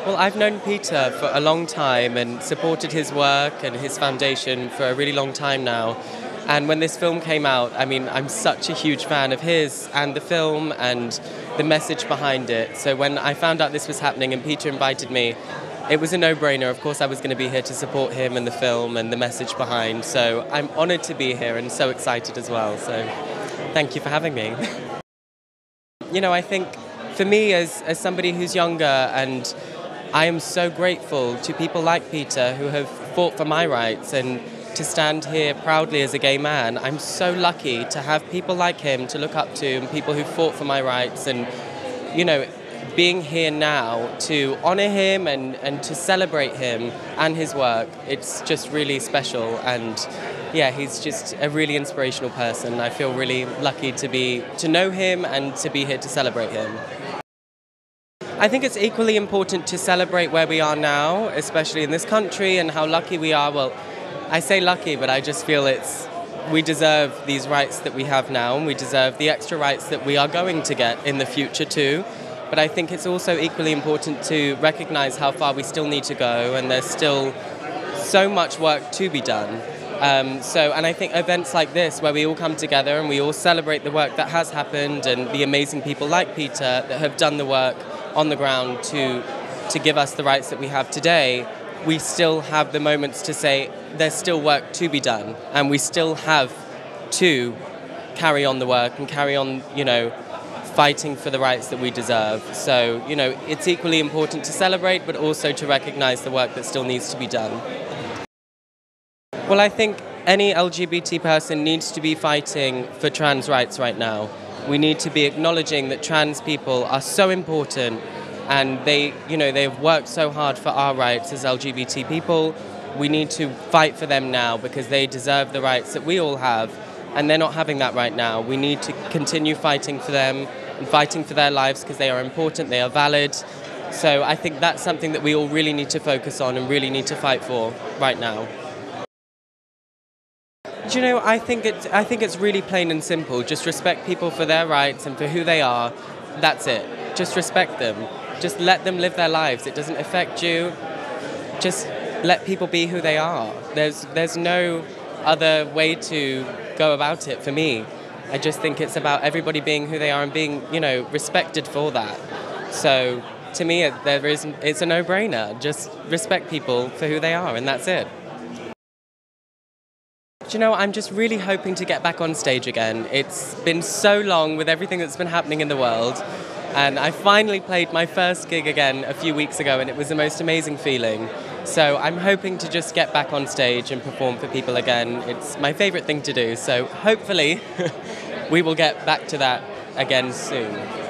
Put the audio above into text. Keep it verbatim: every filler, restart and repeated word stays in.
Well, I've known Peter for a long time and supported his work and his foundation for a really long time now. And when this film came out, I mean, I'm such a huge fan of his and the film and the message behind it. So when I found out this was happening and Peter invited me, it was a no-brainer. Of course, I was going to be here to support him and the film and the message behind. So I'm honoured to be here and so excited as well. So thank you for having me. You know, I think for me as, as somebody who's younger, and I am so grateful to people like Peter who have fought for my rights and to stand here proudly as a gay man. I'm so lucky to have people like him to look up to and people who fought for my rights, and, you know, being here now to honour him and, and to celebrate him and his work. It's just really special, and yeah, he's just a really inspirational person. I feel really lucky to be to know him and to be here to celebrate him. I think it's equally important to celebrate where we are now, especially in this country, and how lucky we are. Well, I say lucky, but I just feel it's we deserve these rights that we have now, and we deserve the extra rights that we are going to get in the future too. But I think it's also equally important to recognise how far we still need to go, and there's still so much work to be done. Um, so, and I think events like this, where we all come together and we all celebrate the work that has happened and the amazing people like Peter that have done the work on the ground to to give us the rights that we have today, we still have the moments to say there's still work to be done, and we still have to carry on the work and carry on, you know, fighting for the rights that we deserve. So, you know, it's equally important to celebrate, but also to recognise the work that still needs to be done. Well, I think any L G B T person needs to be fighting for trans rights right now. We need to be acknowledging that trans people are so important, and they, you know, they've worked so hard for our rights as L G B T people. We need to fight for them now because they deserve the rights that we all have, and they're not having that right now. We need to continue fighting for them and fighting for their lives because they are important, they are valid. So I think that's something that we all really need to focus on and really need to fight for right now. Do you know, I think it's, I think it's really plain and simple. Just respect people for their rights and for who they are. That's it. Just respect them. Just let them live their lives. It doesn't affect you. Just let people be who they are. There's, there's no other way to go about it for me. I just think it's about everybody being who they are and being, you know, respected for that. So to me, it, there is, it's a no-brainer. Just respect people for who they are, and that's it. Do you know, I'm just really hoping to get back on stage again. It's been so long with everything that's been happening in the world, and I finally played my first gig again a few weeks ago, and it was the most amazing feeling. So I'm hoping to just get back on stage and perform for people again. It's my favourite thing to do, so hopefully we will get back to that again soon.